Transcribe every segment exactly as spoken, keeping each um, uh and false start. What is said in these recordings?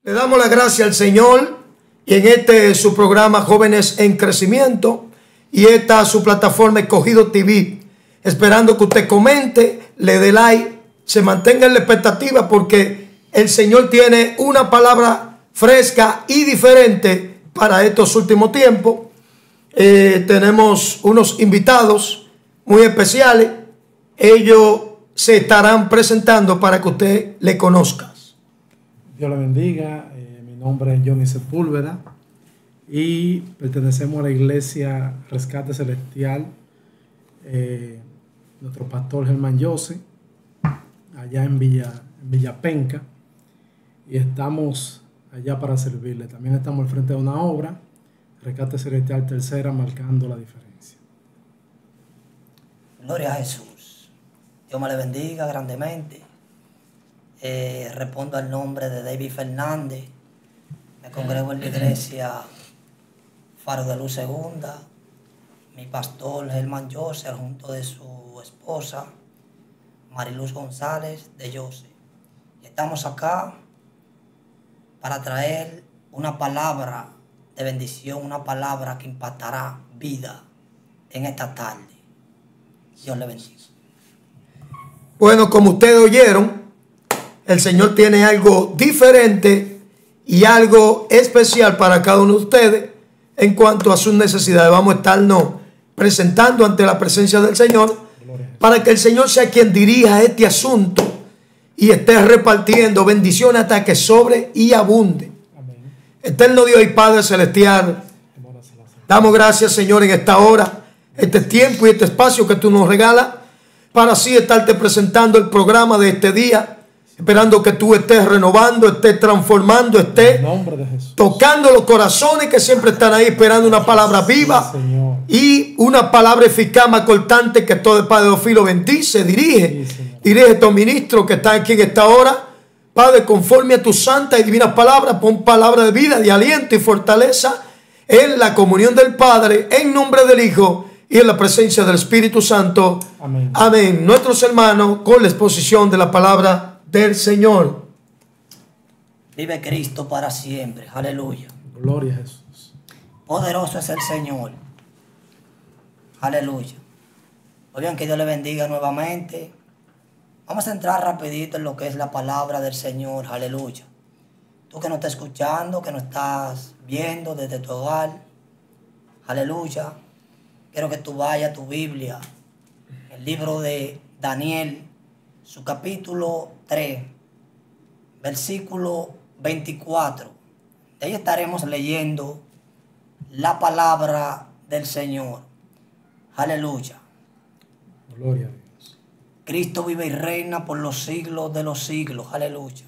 Le damos la gracia al Señor y en este su programa Jóvenes en Crecimiento y esta su plataforma Escogido T V, esperando que usted comente, le dé like, se mantenga en la expectativa porque el Señor tiene una palabra fresca y diferente para estos últimos tiempos. Eh, tenemos unos invitados muy especiales, ellos se estarán presentando para que usted le conozca. Dios le bendiga, eh, mi nombre es Johnny Sepúlveda y pertenecemos a la iglesia Rescate Celestial, eh, nuestro pastor Germán Jose, allá en Villa, en Villapenca, y estamos allá para servirle. También estamos al frente de una obra, Rescate Celestial Tercera, marcando la diferencia. Gloria a Jesús. Dios me le bendiga grandemente. Eh, respondo al nombre de David Fernández. Me congrego en la iglesia Faro de Luz Segunda. Mi pastor Germán Jose, junto de su esposa Mariluz González de Jose. Estamos acá para traer una palabra de bendición, una palabra que impactará vida en esta tarde. Dios le bendiga. Bueno, como ustedes oyeron, el Señor tiene algo diferente y algo especial para cada uno de ustedes en cuanto a sus necesidades. Vamos a estarnos presentando ante la presencia del Señor para que el Señor sea quien dirija este asunto y esté repartiendo bendiciones hasta que sobre y abunde. Amén. Eterno Dios y Padre Celestial, damos gracias, Señor, en esta hora, este tiempo y este espacio que tú nos regalas para así estarte presentando el programa de este día. Esperando que tú estés renovando, estés transformando, estés tocando los corazones que siempre están ahí esperando una palabra viva y una palabra eficaz, más cortante que todo el Padre Ofilo bendice, dirige, dirige a estos ministros que están aquí en esta hora. Padre, conforme a tu santa y divina palabra, pon palabra de vida, de aliento y fortaleza en la comunión del Padre, en nombre del Hijo y en la presencia del Espíritu Santo. Amén. Amén. Nuestros hermanos con la exposición de la palabra del Señor. Vive Cristo para siempre. Aleluya. Gloria a Jesús. Poderoso es el Señor. Aleluya. Oigan, que Dios le bendiga nuevamente. Vamos a entrar rapidito en lo que es la palabra del Señor. Aleluya. Tú que nos estás escuchando, que nos estás viendo desde tu hogar. Aleluya. Quiero que tú vayas a tu Biblia, el libro de Daniel, su capítulo tres, versículo veinticuatro. De ahí estaremos leyendo la palabra del Señor. Aleluya. Gloria a Dios. Cristo vive y reina por los siglos de los siglos. Aleluya.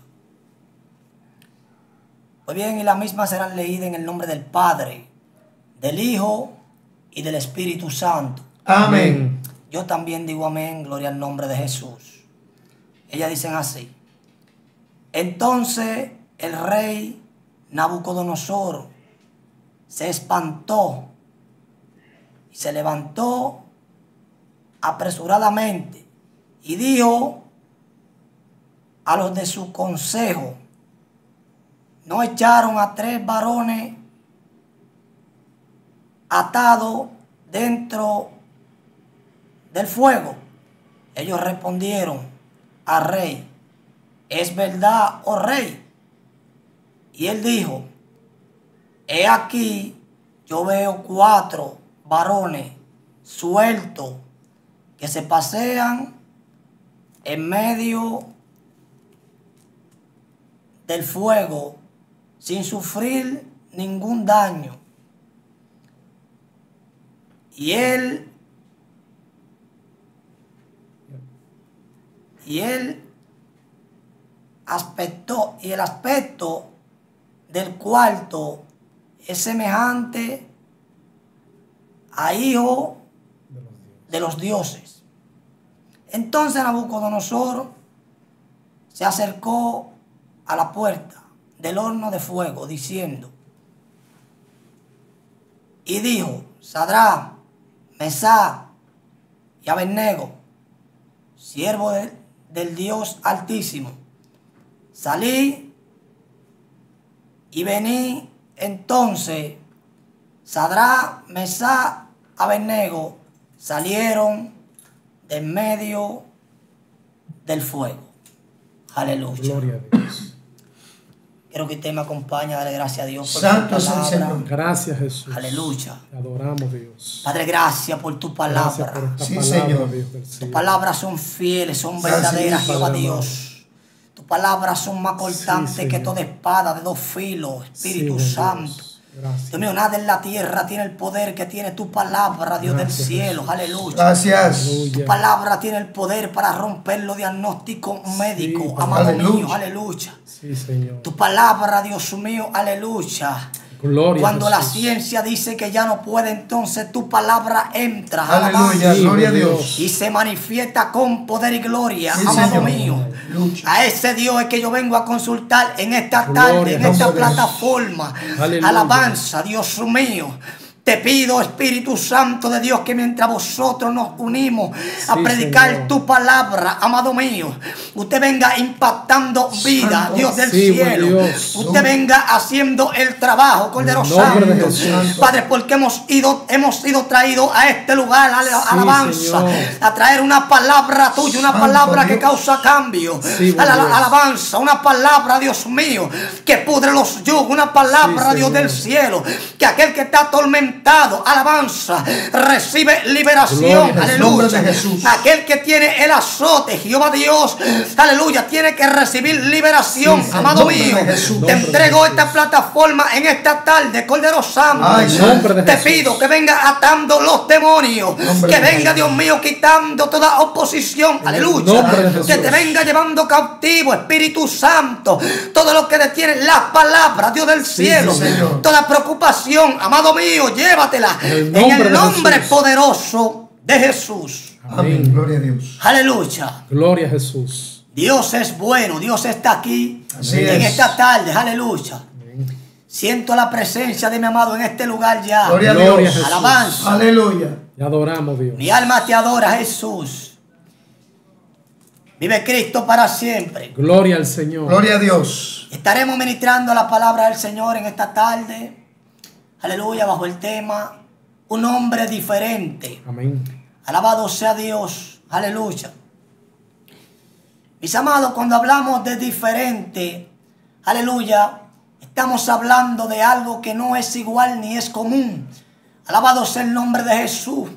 Pues bien, y las mismas serán leídas en el nombre del Padre, del Hijo y del Espíritu Santo. Amén. Yo también digo amén, gloria al nombre de Jesús. Ellas dicen así: entonces el rey Nabucodonosor se espantó y se levantó apresuradamente y dijo a los de su consejo: ¿no echaron a tres varones atados dentro del fuego? Ellos respondieron al rey: es verdad, oh rey. Y él dijo: he aquí, yo veo cuatro varones sueltos que se pasean en medio del fuego sin sufrir ningún daño. Y él Y el aspecto, y el aspecto del cuarto es semejante a hijo de los dioses. Entonces Nabucodonosor se acercó a la puerta del horno de fuego, diciendo, y dijo: Sadrach, Mesach y Abednego, siervo de, del Dios Altísimo, salí Y vení entonces, Sadrá, Mesá, Abednego salieron de en medio del fuego. Aleluya. Gloria a Dios. Quiero que usted me acompañe a darle gracias a Dios por Santo tu es el palabra. Señor. Gracias, Jesús. Aleluya. Te adoramos, Dios. Padre, gracias por tu Gracias palabra. por esta Sí, palabra, Señor. Dios del Tus cielo. palabras son fieles, son Gracias, verdaderas, Padre Jehová amado. Dios. Tus palabras son más cortantes Sí, que Señor. toda espada de dos filos, Espíritu Sí, Dios. Santo. Gracias. Dios mío, nada en la tierra tiene el poder que tiene tu palabra, Dios Gracias, del cielo. Aleluya. Gracias. Tu Aleluya. palabra tiene el poder para romper los diagnósticos médicos, Padre. amado Aleluya. mío. Aleluya. Sí, Señor. Tu palabra, Dios mío, aleluya. Gloria Cuando a la Jesús. ciencia dice que ya no puede, entonces tu palabra entra. Aleluya. Sí, Gloria a Dios. Dios. Y se manifiesta con poder y gloria, Sí, amado Señor. mío. Lucha. A ese Dios es que yo vengo a consultar en esta Gloria tarde, en a esta Dios. plataforma. Aleluya. Alabanza, Dios mío. Te pido, Espíritu Santo de Dios, que mientras vosotros nos unimos a Sí, predicar Señor. tu palabra, amado mío, usted venga impactando vida, Santo. Dios del Sí, buen cielo. Dios. Usted venga haciendo el trabajo, Cordero En el nombre de Santo. Jesús. Padre, porque hemos ido, hemos sido traídos a este lugar, ale- Sí, alabanza, Señor. a traer una palabra tuya, una Santo palabra que Dios. causa cambio. Sí, buen Ala- Dios. alabanza, una palabra, Dios mío, que pudre los yugos, una palabra, Sí, Dios Señor. del cielo, que aquel que está atormentado, alabanza, recibe liberación. Gloria al nombre Aleluya. de Jesús. Aquel que tiene el azote, Jehová Dios, aleluya, tiene que recibir liberación, Sí, amado nombre de mío. Jesús. Te Nombre de entrego Jesús. esta plataforma en esta tarde, Cordero Santo. Ay, En nombre de Te Jesús. pido que venga atando los demonios, Nombre que de venga, Jesús. Dios mío, quitando toda oposición, aleluya, nombre de Jesús. que te venga llevando cautivo, Espíritu Santo, todo lo que detiene las palabras, Dios del Sí, cielo, sí, Señor. toda preocupación, amado mío, llévatela En el en nombre el de nombre Jesús. poderoso de Jesús. Amén. Amén. Gloria a Dios. Aleluya. Gloria a Jesús. Dios es bueno, Dios está aquí Así en es. esta tarde, aleluya. Amén. Siento la presencia de mi amado en este lugar ya. Gloria a Gloria a Dios. Jesús. Alabanza. Aleluya. Te adoramos, Dios. Mi alma te adora, Jesús. Vive Cristo para siempre. Gloria al Señor. Gloria a Dios. Estaremos ministrando la palabra del Señor en esta tarde. Aleluya, bajo el tema un hombre diferente. Amén. Alabado sea Dios. Aleluya. Mis amados, cuando hablamos de diferente, aleluya, estamos hablando de algo que no es igual ni es común. Alabado sea el nombre de Jesús.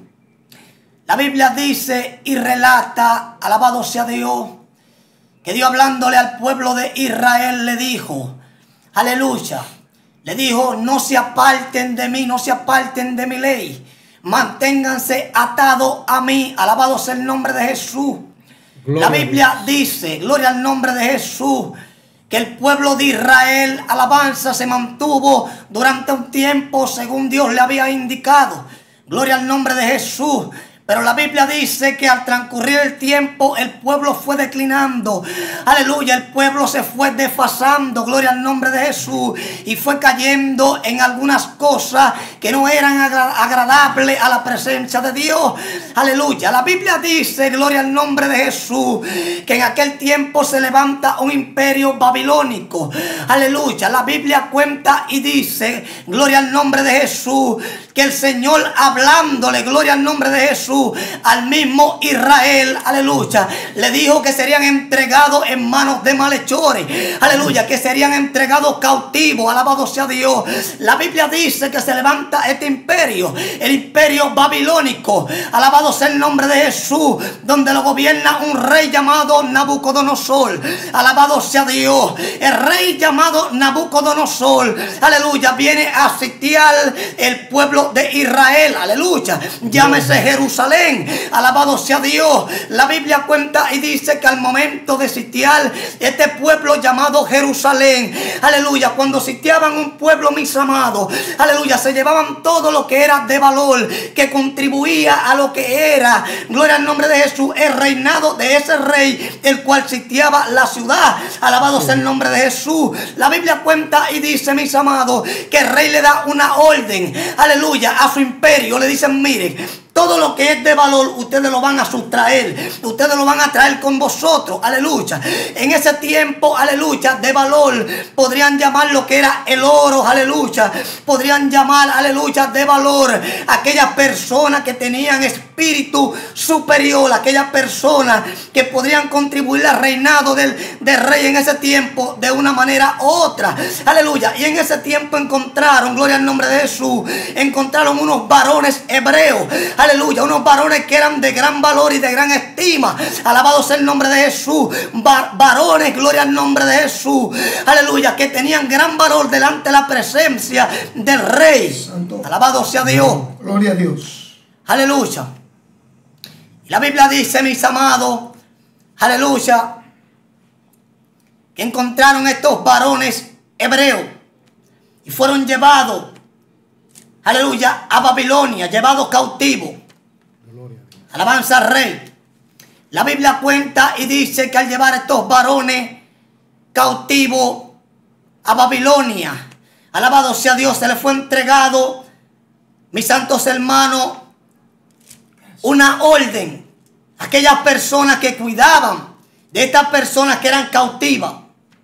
La Biblia dice y relata, alabado sea Dios, que Dios hablándole al pueblo de Israel le dijo, aleluya, le dijo, no se aparten de mí, no se aparten de mi ley, manténganse atados a mí, alabado sea el nombre de Jesús. Gloria La Biblia dice, gloria al nombre de Jesús, que el pueblo de Israel, alabanza, se mantuvo durante un tiempo según Dios le había indicado. Gloria al nombre de Jesús. Pero la Biblia dice que al transcurrir el tiempo el pueblo fue declinando. Aleluya, el pueblo se fue desfasando. Gloria al nombre de Jesús. Y fue cayendo en algunas cosas que no eran agra agradables a la presencia de Dios. Aleluya. La Biblia dice, gloria al nombre de Jesús, que en aquel tiempo se levanta un imperio babilónico. Aleluya. La Biblia cuenta y dice, gloria al nombre de Jesús, que el Señor hablándole, gloria al nombre de Jesús, al mismo Israel, aleluya, le dijo que serían entregados en manos de malhechores, aleluya, que serían entregados cautivos, alabado sea Dios. La Biblia dice que se levanta este imperio, el imperio babilónico, alabado sea el nombre de Jesús, donde lo gobierna un rey llamado Nabucodonosor, alabado sea Dios. El rey llamado Nabucodonosor, aleluya, viene a sitiar el pueblo de Israel, aleluya, llámese Jerusalén, alabado sea Dios. La Biblia cuenta y dice que al momento de sitiar este pueblo llamado Jerusalén, aleluya, cuando sitiaban un pueblo, mis amados, aleluya, se llevaban todo lo que era de valor, que contribuía a lo que era, gloria al nombre de Jesús, el reinado de ese rey, el cual sitiaba la ciudad, alabado sea el nombre de Jesús. La Biblia cuenta y dice, mis amados, que el rey le da una orden, aleluya, a su imperio. Le dicen, mire, Todo lo que es de valor, ustedes lo van a sustraer. Ustedes lo van a traer con vosotros. Aleluya. En ese tiempo, aleluya, de valor, podrían llamar lo que era el oro. Aleluya. Podrían llamar, aleluya, de valor aquellas personas que tenían espíritu superior. Aquellas personas que podrían contribuir al reinado del, del rey en ese tiempo de una manera u otra. Aleluya. Y en ese tiempo encontraron, gloria al nombre de Jesús, encontraron unos varones hebreos. Aleluya, unos varones que eran de gran valor y de gran estima. Alabado sea el nombre de Jesús. Var varones, gloria al nombre de Jesús. Aleluya, que tenían gran valor delante de la presencia del rey. Santo. Alabado sea Dios. Gloria a Dios. Aleluya. Y la Biblia dice, mis amados, aleluya, que encontraron estos varones hebreos y fueron llevados, aleluya, a Babilonia, llevados cautivos. Alabanza al rey. La Biblia cuenta y dice que al llevar a estos varones cautivos a Babilonia, alabado sea Dios, se les fue entregado, mis santos hermanos, una orden a aquellas personas que cuidaban de estas personas que eran cautivas.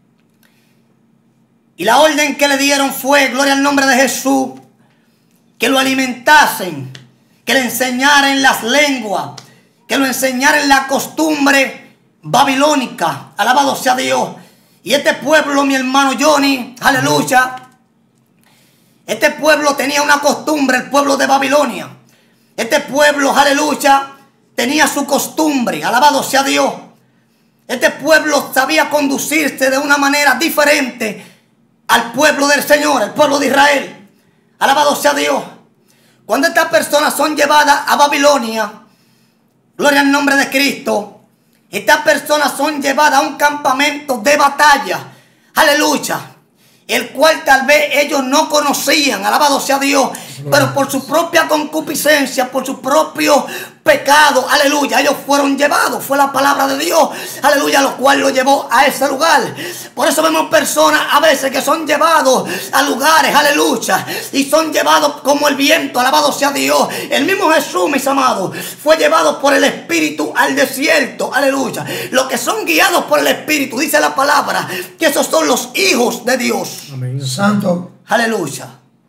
Y la orden que le dieron fue, gloria al nombre de Jesús, que lo alimentasen, que le enseñaran las lenguas, que lo enseñaran la costumbre babilónica. Alabado sea Dios. Y este pueblo, mi hermano Johnny, aleluya, este pueblo tenía una costumbre, el pueblo de Babilonia. Este pueblo, aleluya, tenía su costumbre. Alabado sea Dios. Este pueblo sabía conducirse de una manera diferente al pueblo del Señor, el pueblo de Israel. Alabado sea Dios. Cuando estas personas son llevadas a Babilonia, gloria al nombre de Cristo, estas personas son llevadas a un campamento de batalla. Aleluya. El cual tal vez ellos no conocían, alabado sea Dios, pero por su propia concupiscencia, por su propio pecado, aleluya, ellos fueron llevados, fue la palabra de Dios, aleluya, lo cual lo llevó a ese lugar. Por eso vemos personas a veces que son llevados a lugares, aleluya, y son llevados como el viento, alabado sea Dios. El mismo Jesús, mis amados, fue llevado por el Espíritu al desierto, aleluya. Los que son guiados por el Espíritu, dice la palabra, que esos son los hijos de Dios. Amén. Santo. Aleluya.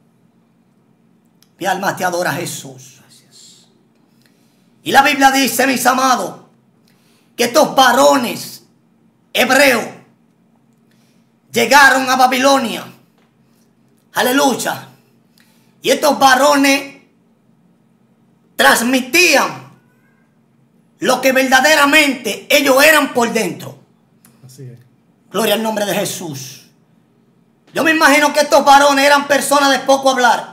Mi alma te adora, Jesús. Gracias. Y la Biblia dice, mis amados, que estos varones hebreos llegaron a Babilonia. Aleluya. Y estos varones transmitían lo que verdaderamente ellos eran por dentro. Así es. Gloria al nombre de Jesús. Yo me imagino que estos varones eran personas de poco hablar.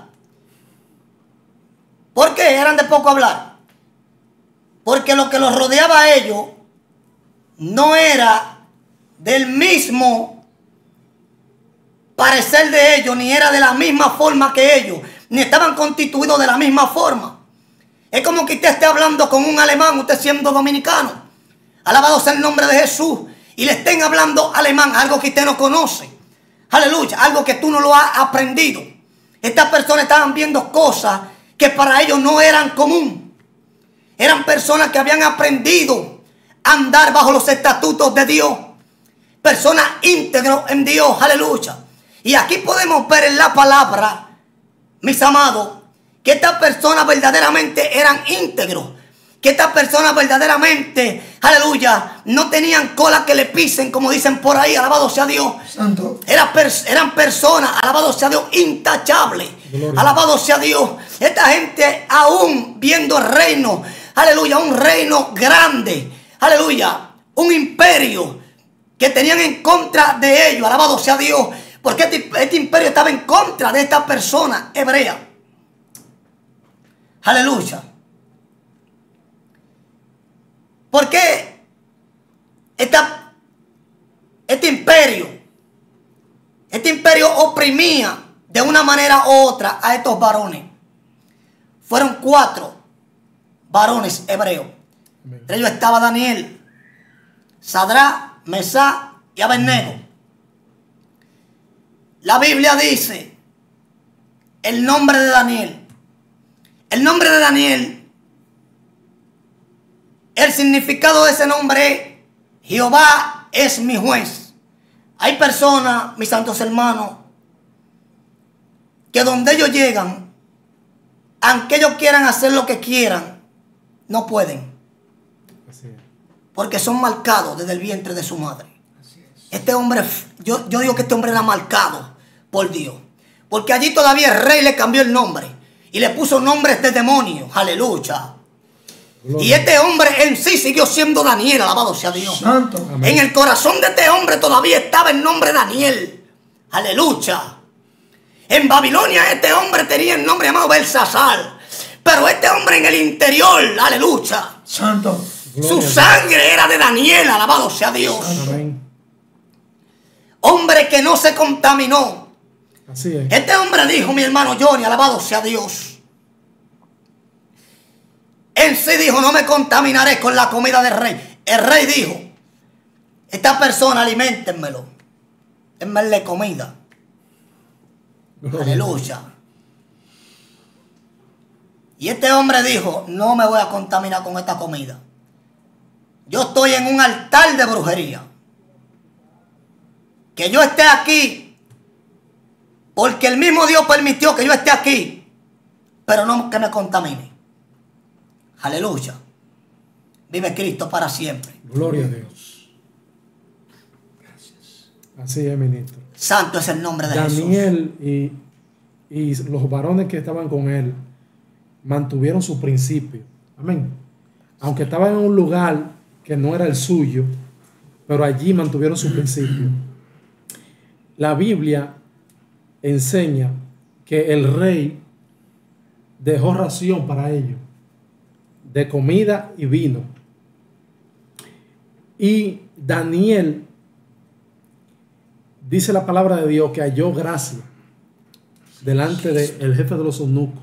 ¿Por qué eran de poco hablar? Porque lo que los rodeaba a ellos no era del mismo parecer de ellos, ni era de la misma forma que ellos, ni estaban constituidos de la misma forma. Es como que usted esté hablando con un alemán, usted siendo dominicano. Alabado sea el nombre de Jesús. Y le estén hablando alemán, algo que usted no conoce. Aleluya, algo que tú no lo has aprendido. Estas personas estaban viendo cosas que para ellos no eran común. Eran personas que habían aprendido a andar bajo los estatutos de Dios. Personas íntegros en Dios, aleluya. Y aquí podemos ver en la palabra, mis amados, que estas personas verdaderamente eran íntegros. Que estas personas verdaderamente, aleluya, no tenían cola que le pisen, como dicen por ahí, alabado sea Dios. Santo. Eran, pers eran personas, alabado sea Dios, intachables. Gloria. Alabado sea Dios. Esta gente aún viendo el reino, aleluya, un reino grande, aleluya, un imperio que tenían en contra de ellos, alabado sea Dios, porque este, este imperio estaba en contra de esta persona hebrea. Aleluya. ¿Por qué esta, este imperio, este imperio oprimía de una manera u otra a estos varones? Fueron cuatro varones hebreos. Entre ellos estaba Daniel, Sadrá, Mesá y Abednego. La Biblia dice el nombre de Daniel. El nombre de Daniel El significado de ese nombre es: Jehová es mi juez. Hay personas, mis santos hermanos, que donde ellos llegan, aunque ellos quieran hacer lo que quieran, no pueden. Así es. Porque son marcados desde el vientre de su madre. Este hombre, yo, yo digo que este hombre era marcado por Dios. Porque allí todavía el rey le cambió el nombre y le puso nombre a este demonio. Aleluya. Gloria. Y este hombre en sí siguió siendo Daniel, alabado sea Dios. Santo. Amén. En el corazón de este hombre todavía estaba el nombre Daniel. Aleluya. En Babilonia este hombre tenía el nombre llamado Belsasar. Pero este hombre en el interior, aleluya. Santo. Su sangre era de Daniel, alabado sea Dios. Amén. Hombre que no se contaminó. Así es. Este hombre dijo, mi hermano Johnny, alabado sea Dios. Él sí dijo, no me contaminaré con la comida del rey. El rey dijo, esta persona aliméntenmelo. Denmele comida. Aleluya. Y este hombre dijo, no me voy a contaminar con esta comida. Yo estoy en un altar de brujería. Que yo esté aquí, porque el mismo Dios permitió que yo esté aquí, pero no que me contamine. Aleluya. Vive Cristo para siempre. Gloria a Dios. Gracias. Así es, ministro. Santo es el nombre de Jesús. Daniel y, y los varones que estaban con él mantuvieron su principio. Amén. Aunque estaban en un lugar que no era el suyo, pero allí mantuvieron su principio. La Biblia enseña que el rey dejó ración para ellos, de comida y vino. Y Daniel, dice la palabra de Dios, que halló gracia delante del jefe de los eunucos.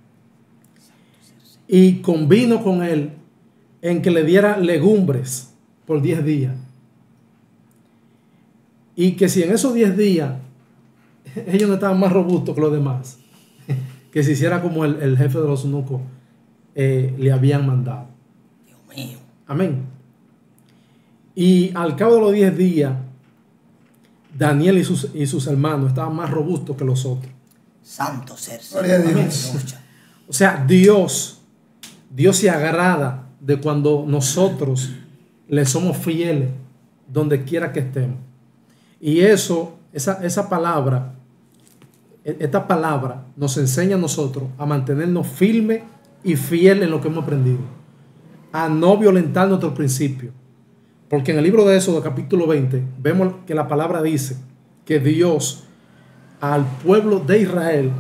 Y convino con él en que le diera legumbres por diez días. Y que si en esos diez días ellos no estaban más robustos que los demás, que se hiciera como el, el jefe de los eunucos eh, le habían mandado. Dios mío. Amén. Y al cabo de los diez días, Daniel y sus, y sus hermanos estaban más robustos que los otros. Santo ser. Gloria a Dios. O sea, Dios, Dios se agrada de cuando nosotros le somos fieles donde quiera que estemos. Y eso, esa, esa palabra, esta palabra nos enseña a nosotros a mantenernos firmes y fieles en lo que hemos aprendido, a no violentar nuestros principios. Porque en el libro de Éxodo, capítulo veinte, vemos que la palabra dice que Dios al pueblo de Israel,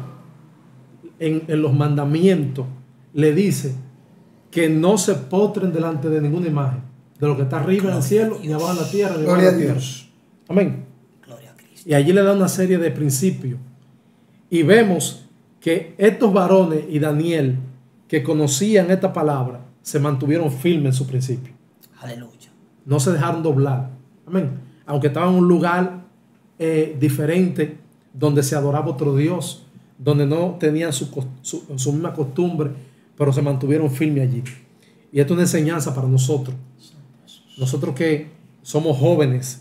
en, en los mandamientos, le dice que no se postren delante de ninguna imagen, de lo que está arriba en el cielo y abajo en la tierra. Gloria a Dios. Amén. Y allí le da una serie de principios. Y vemos que estos varones y Daniel, que conocían esta palabra, se mantuvieron firmes en su principio. Aleluya. No se dejaron doblar. Amén. Aunque estaban en un lugar eh, diferente, donde se adoraba otro Dios, donde no tenían su, su, su misma costumbre, pero se mantuvieron firmes allí. Y esto es una enseñanza para nosotros. Nosotros que somos jóvenes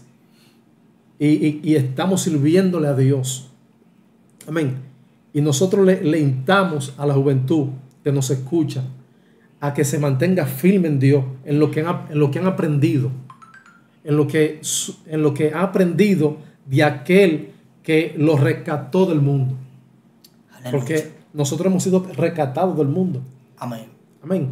y, y, y estamos sirviéndole a Dios. Amén. Y nosotros le, le instamos a la juventud que nos escucha a que se mantenga firme en Dios, en lo que han, en lo que han aprendido, en lo que, en lo que ha aprendido de aquel que los rescató del mundo. Aleluya. Porque nosotros hemos sido rescatados del mundo. Amén. Amén.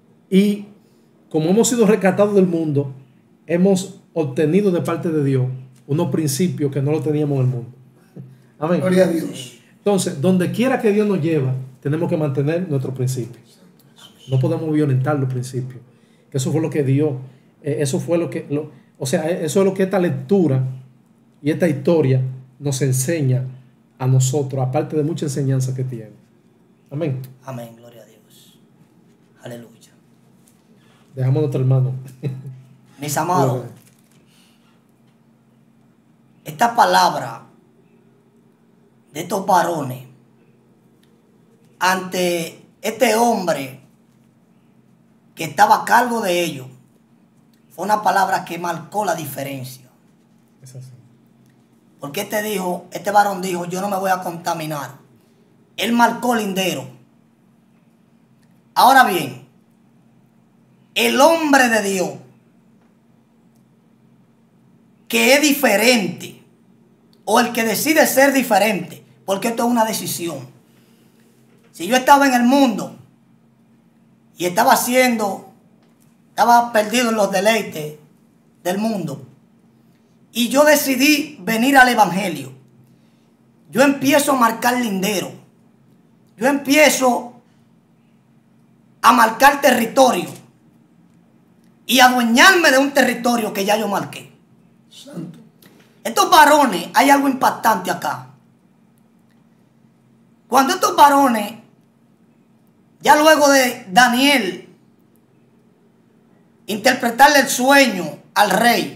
Y como hemos sido rescatados del mundo, hemos obtenido de parte de Dios unos principios que no lo teníamos en el mundo. Amén. Gloria a Dios. Entonces, donde quiera que Dios nos lleva, tenemos que mantener nuestros principios. No podemos violentar los principios. Que eso fue lo que Dios, eh, eso fue lo que, lo, o sea, eso es lo que esta lectura y esta historia nos enseña a nosotros, aparte de mucha enseñanza que tiene. Amén. Amén, gloria a Dios. Aleluya. Dejamos a nuestro hermano. Mis amados, esta palabra de estos varones ante este hombre que estaba a cargo de ellos, fue una palabra que marcó la diferencia. Es así. Porque este dijo, este varón dijo, yo no me voy a contaminar. Él marcó lindero. Ahora bien, el hombre de Dios, que es diferente, o el que decide ser diferente, porque esto es una decisión. Si yo estaba en el mundo y estaba haciendo, estaba perdido en los deleites del mundo, y yo decidí venir al evangelio, yo empiezo a marcar lindero, yo empiezo a marcar territorio y adueñarme de un territorio que ya yo marqué. Santo. Estos varones, hay algo impactante acá. Cuando estos varones, ya luego de Daniel interpretarle el sueño al rey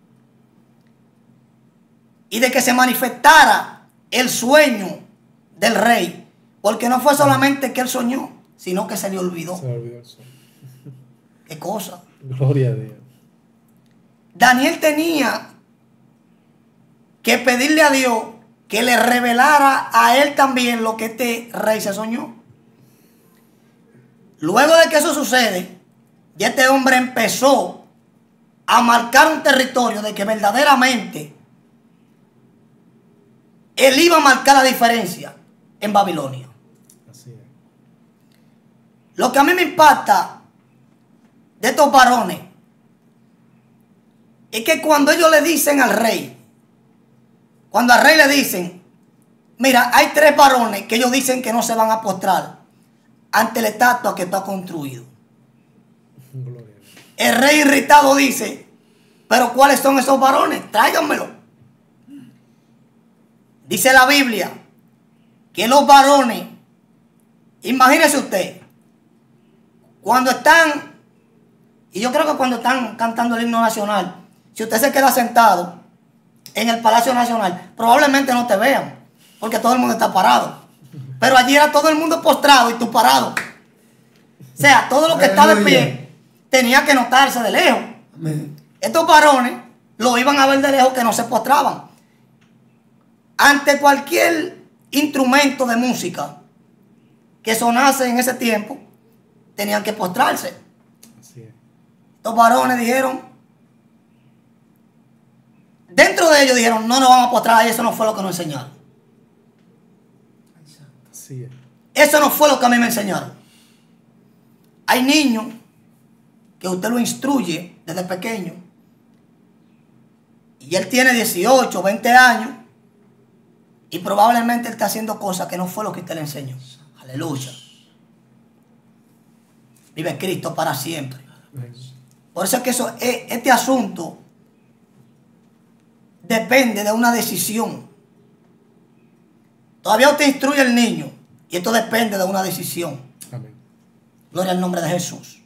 y de que se manifestara el sueño del rey, porque no fue solamente que él soñó, sino que se le olvidó. Se le olvidó el sueño. ¿Qué cosa? Gloria a Dios. Daniel tenía que pedirle a Dios que le revelara a él también lo que este rey se soñó. Luego de que eso sucede, ya este hombre empezó a marcar un territorio de que verdaderamente él iba a marcar la diferencia en Babilonia. Así es. Lo que a mí me impacta de estos varones es que cuando ellos le dicen al rey, cuando al rey le dicen, mira, hay tres varones que ellos dicen que no se van a postrar ante la estatua que está construido. Gloria a Dios. El rey irritado dice, pero ¿cuáles son esos varones? Tráiganmelo. Dice la Biblia que los varones, imagínese usted, cuando están, y yo creo que cuando están cantando el himno nacional, si usted se queda sentado en el Palacio Nacional, probablemente no te vean, porque todo el mundo está parado. Pero allí era todo el mundo postrado y tú parado. O sea, todo lo que está de pie tenía que notarse de lejos. Amén. Estos varones lo iban a ver de lejos, que no se postraban. Ante cualquier instrumento de música que sonase en ese tiempo, tenían que postrarse. Así es. Estos varones dijeron, dentro de ellos dijeron, no nos vamos a postrar, y eso no fue lo que nos enseñaron. Así es. Eso no fue lo que a mí me enseñaron. Hay niños que usted lo instruye desde pequeño y él tiene dieciocho, veinte años y probablemente él está haciendo cosas que no fue lo que usted le enseñó. Aleluya. Vive Cristo para siempre. Por eso es que eso, este asunto depende de una decisión. Todavía usted instruye al niño y esto depende de una decisión. Amén. Gloria al nombre de Jesús.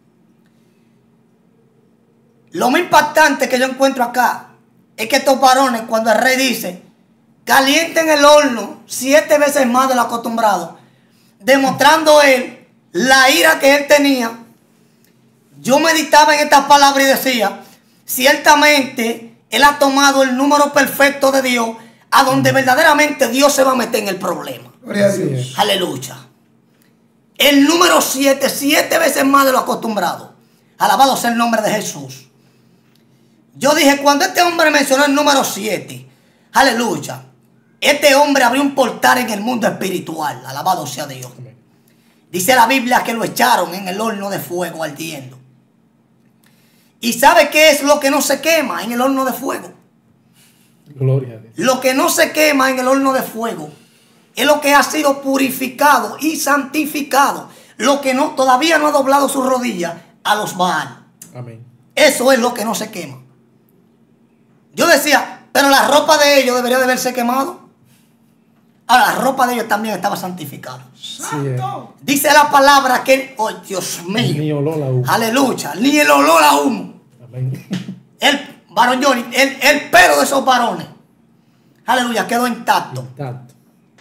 Lo más impactante que yo encuentro acá es que estos varones, cuando el rey dice, calienten el horno siete veces más de lo acostumbrado, demostrando él la ira que él tenía, yo meditaba en estas palabras y decía, ciertamente él ha tomado el número perfecto de Dios, a donde verdaderamente Dios se va a meter en el problema. Gloria a Dios. Aleluya. El número siete, siete veces más de lo acostumbrado. Alabado sea el nombre de Jesús. Yo dije, cuando este hombre mencionó el número siete, aleluya, este hombre abrió un portal en el mundo espiritual. Alabado sea Dios. Amén. Dice la Biblia que lo echaron en el horno de fuego ardiendo. ¿Y sabe qué es lo que no se quema en el horno de fuego? Gloria a Dios. Lo que no se quema en el horno de fuego es lo que ha sido purificado y santificado. Lo que no, todavía no ha doblado su rodilla a los Baal. Amén. Eso es lo que no se quema. Yo decía, pero la ropa de ellos debería de haberse quemado. Ahora, la ropa de ellos también estaba santificada. Sí es. Dice la palabra que, oh Dios mío, Ni olor a humo. aleluya, ni el olor a humo. Amén. El varón Johnny, el, el pelo de esos varones, aleluya, quedó intacto. Intacto.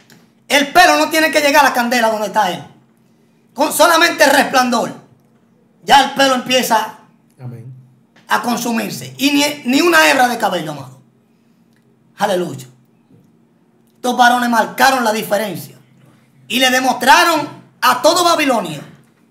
El pelo no tiene que llegar a la candela donde está él. Con solamente el resplandor. ya el pelo empieza Amén. a consumirse. Y ni, ni una hebra de cabello, amado. Aleluya. Estos varones marcaron la diferencia. Y le demostraron a todo Babilonia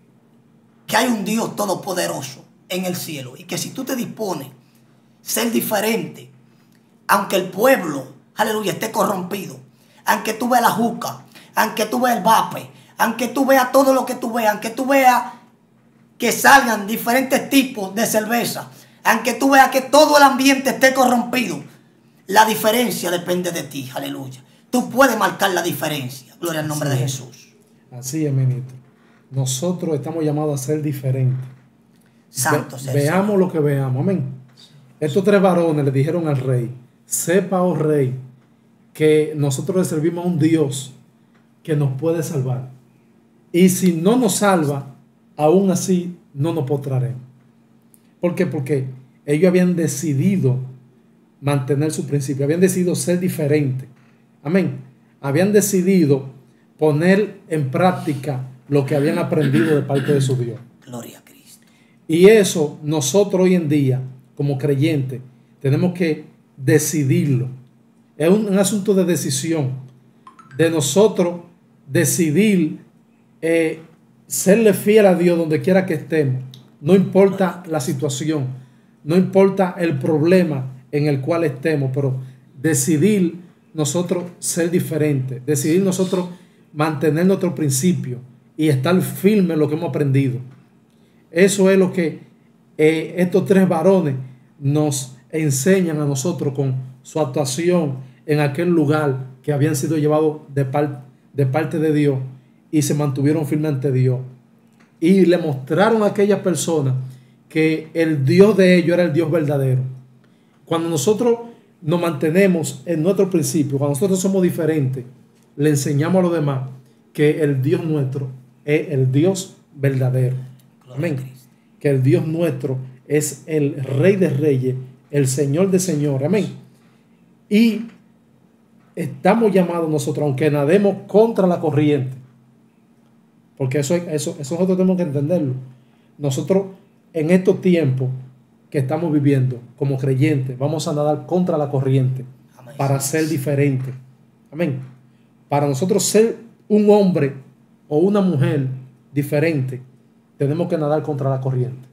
que hay un Dios todopoderoso en el cielo. Y que si tú te dispones a ser diferente, aunque el pueblo, aleluya, esté corrompido, aunque tú veas la juca, aunque tú veas el vape, aunque tú veas todo lo que tú veas, aunque tú veas que salgan diferentes tipos de cerveza, aunque tú veas que todo el ambiente esté corrompido, la diferencia depende de ti, aleluya. Tú puedes marcar la diferencia. Gloria al nombre de Jesús. Así es, menito. Nosotros estamos llamados a ser diferentes. Santo Ve, sea. veamos lo que veamos. Amén. Estos tres varones le dijeron al rey: sepa, oh rey, que nosotros le servimos a un Dios que nos puede salvar. Y si no nos salva, aún así no nos postraremos. ¿Por qué? Porque ellos habían decidido mantener su principio, habían decidido ser diferentes. Amén. Habían decidido poner en práctica lo que habían aprendido de parte de su Dios. Gloria a Cristo. Y eso nosotros hoy en día, como creyentes, tenemos que decidirlo. Es un, un asunto de decisión, de nosotros decidir eh, serle fiel a Dios donde quiera que estemos. No importa la situación, no importa el problema en el cual estemos, pero decidir nosotros ser diferentes, decidir nosotros mantener nuestro principio y estar firme en lo que hemos aprendido. Eso es lo que eh, estos tres varones nos enseñan a nosotros con su actuación en aquel lugar que habían sido llevados de, par, de parte de Dios y se mantuvieron firmes ante Dios. Y le mostraron a aquellas personas que el Dios de ellos era el Dios verdadero. Cuando nosotros nos mantenemos en nuestro principio, cuando nosotros somos diferentes, le enseñamos a los demás que el Dios nuestro es el Dios verdadero. Amén. Que el Dios nuestro es el Rey de Reyes, el Señor de Señores. Amén. Y estamos llamados nosotros, aunque nademos contra la corriente, porque eso, eso, eso nosotros tenemos que entenderlo. Nosotros en estos tiempos que estamos viviendo como creyentes, vamos a nadar contra la corriente. Amén. Para ser diferentes. Amén. Para nosotros ser un hombre o una mujer diferente, tenemos que nadar contra la corriente.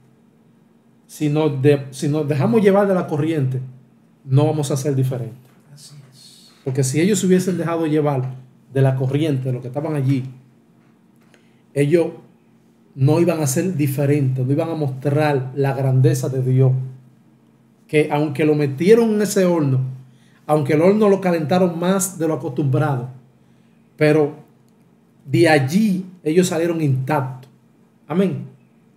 Si nos, de, si nos dejamos llevar de la corriente, no vamos a ser diferentes. Así es. Porque si ellos se hubiesen dejado llevar de la corriente, de lo que estaban allí, ellos no iban a ser diferentes, no iban a mostrar la grandeza de Dios. Que aunque lo metieron en ese horno, aunque el horno lo calentaron más de lo acostumbrado, pero de allí ellos salieron intactos. Amén.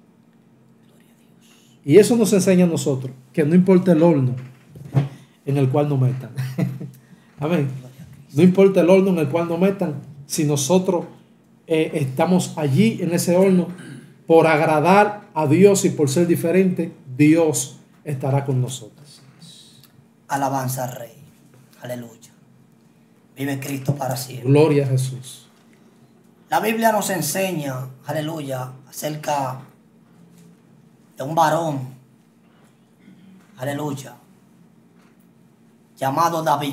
Y eso nos enseña a nosotros que no importa el horno en el cual nos metan. Amén. No importa el horno en el cual nos metan, si nosotros eh, estamos allí en ese horno por agradar a Dios y por ser diferente, Dios estará con nosotros. Alabanza al Rey. Aleluya. Vive Cristo para siempre. Gloria a Jesús. La Biblia nos enseña, aleluya, acerca de un varón, aleluya, llamado David.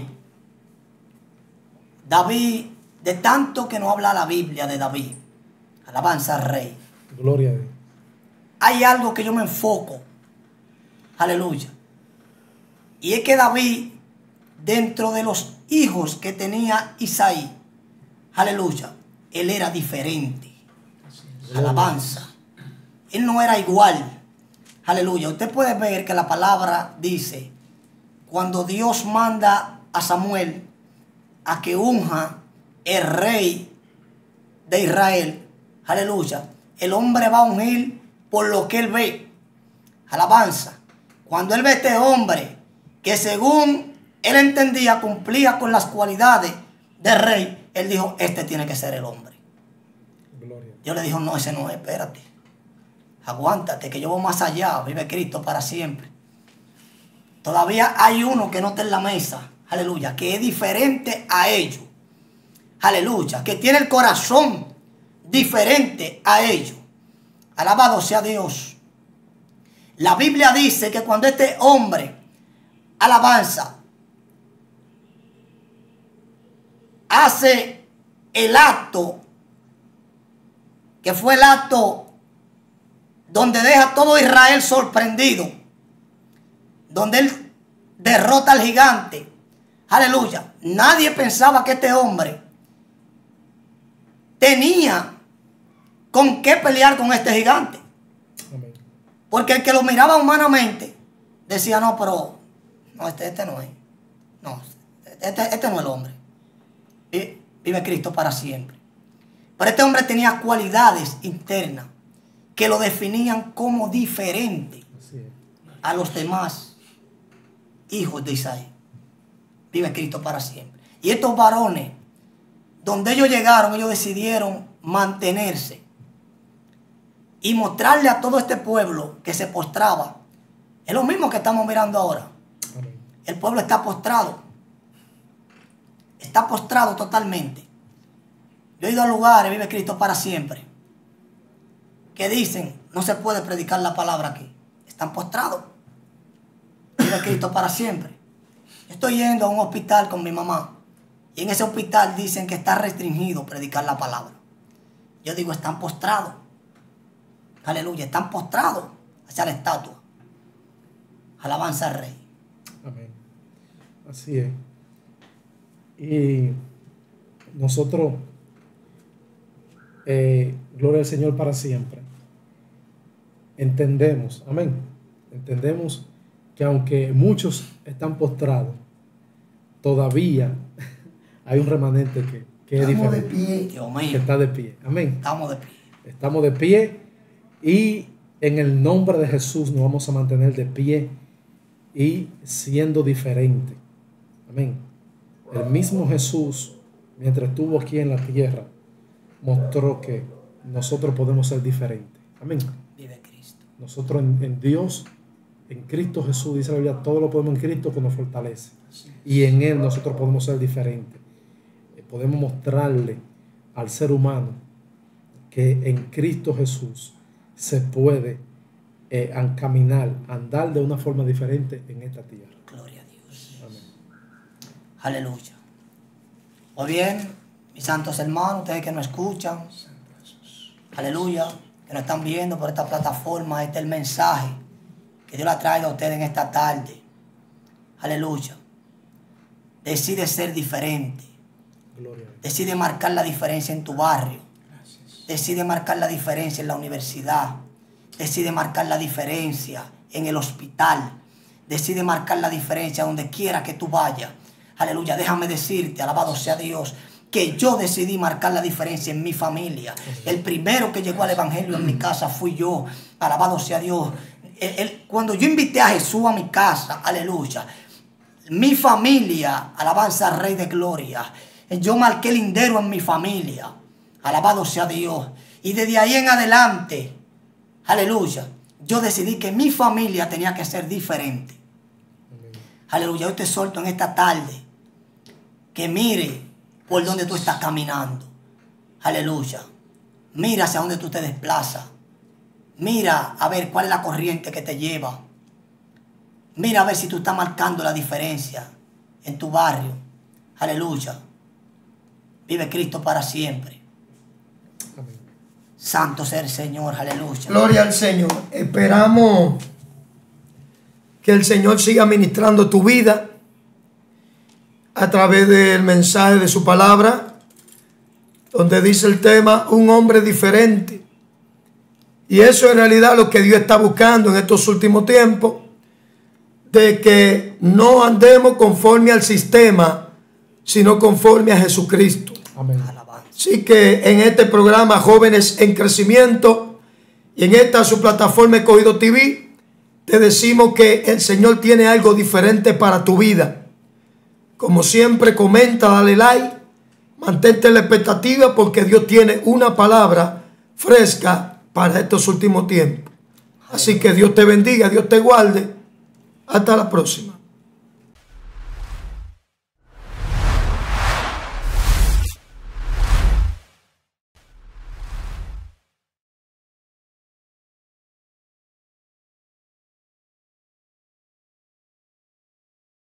David, de tanto que no habla la Biblia de David, alabanza al Rey. Gloria a Dios. Hay algo que yo me enfoco, aleluya, y es que David, dentro de los hijos que tenía Isaí, aleluya, él era diferente. Alabanza. Él no era igual. Aleluya. Usted puede ver que la palabra dice, cuando Dios manda a Samuel a que unja el rey de Israel, aleluya, el hombre va a ungir por lo que él ve. Alabanza. Cuando él ve a este hombre que según él entendía cumplía con las cualidades del rey, él dijo, este tiene que ser el hombre. Gloria. Dios le dijo, no, ese no es, espérate. Aguántate, que yo voy más allá. Vive Cristo para siempre. Todavía hay uno que no está en la mesa. Aleluya. Que es diferente a ellos. Aleluya. Que tiene el corazón diferente a ellos. Alabado sea Dios. La Biblia dice que cuando este hombre, alabanza, hace el acto, que fue el acto donde deja a todo Israel sorprendido, donde él derrota al gigante, aleluya, nadie pensaba que este hombre tenía con qué pelear con este gigante. Amén. Porque el que lo miraba humanamente decía, no, pero no, este, este no es. No, este, este no es el hombre. Y vive Cristo para siempre. Pero este hombre tenía cualidades internas que lo definían como diferente a los demás hijos de Isaí. Vive Cristo para siempre. Y estos varones, donde ellos llegaron, ellos decidieron mantenerse y mostrarle a todo este pueblo que se postraba. Es lo mismo que estamos mirando ahora. Amén. El pueblo está postrado. Está postrado totalmente. Yo he ido a lugares, vive Cristo para siempre, que dicen, no se puede predicar la palabra aquí. Están postrados. Vive Cristo para siempre. Yo estoy yendo a un hospital con mi mamá y en ese hospital dicen que está restringido predicar la palabra. Yo digo, están postrados. Aleluya, están postrados hacia la estatua. Alabanza al Rey. Amén. Así es. Y nosotros, eh, gloria al Señor para siempre, entendemos, amén, entendemos que aunque muchos están postrados, todavía hay un remanente que, que es Estamos diferente, de pie, Dios mío. que está de pie, amén. Estamos de pie. Estamos de pie y en el nombre de Jesús nos vamos a mantener de pie y siendo diferente, amén. El mismo Jesús, mientras estuvo aquí en la tierra, mostró que nosotros podemos ser diferentes, amén. Vive Cristo. Nosotros en, en Dios, en Cristo Jesús, dice la Biblia, todo lo podemos en Cristo que nos fortalece. Y en Él nosotros podemos ser diferentes. Eh, podemos mostrarle al ser humano que en Cristo Jesús se puede eh, caminar, andar de una forma diferente en esta tierra. Gloria a Dios. Amén. Aleluya. Muy bien, mis santos hermanos, ustedes que nos escuchan, aleluya, que nos están viendo por esta plataforma, este es el mensaje que Dios le ha traído a ustedes en esta tarde. Aleluya. Decide ser diferente. Gloria a Dios. Decide marcar la diferencia en tu barrio. Decide marcar la diferencia en la universidad. Decide marcar la diferencia en el hospital. Decide marcar la diferencia donde quiera que tú vayas. Aleluya. Déjame decirte, alabado sea Dios, que yo decidí marcar la diferencia en mi familia. El primero que llegó al evangelio en mi casa fui yo. Alabado sea Dios. El, el, cuando yo invité a Jesús a mi casa, aleluya, mi familia, alabanza al Rey de Gloria, yo marqué lindero en mi familia. Alabado sea Dios. Y desde ahí en adelante, aleluya, yo decidí que mi familia tenía que ser diferente. Amén. Aleluya, yo te suelto en esta tarde que mire por donde tú estás caminando. Aleluya. Mira hacia donde tú te desplazas. Mira a ver cuál es la corriente que te lleva. Mira a ver si tú estás marcando la diferencia en tu barrio. Aleluya. Vive Cristo para siempre. Amén. Santo sea el Señor, aleluya. Gloria al Señor. Esperamos que el Señor siga ministrando tu vida a través del mensaje de su palabra, donde dice el tema, un hombre diferente. Y eso en realidad lo que Dios está buscando en estos últimos tiempos, de que no andemos conforme al sistema, sino conforme a Jesucristo. Amén. Así que en este programa Jóvenes en Crecimiento y en esta su plataforma Escogido T V, te decimos que el Señor tiene algo diferente para tu vida. Como siempre, comenta, dale like, mantente en la expectativa porque Dios tiene una palabra fresca para estos últimos tiempos. Así que Dios te bendiga, Dios te guarde. Hasta la próxima.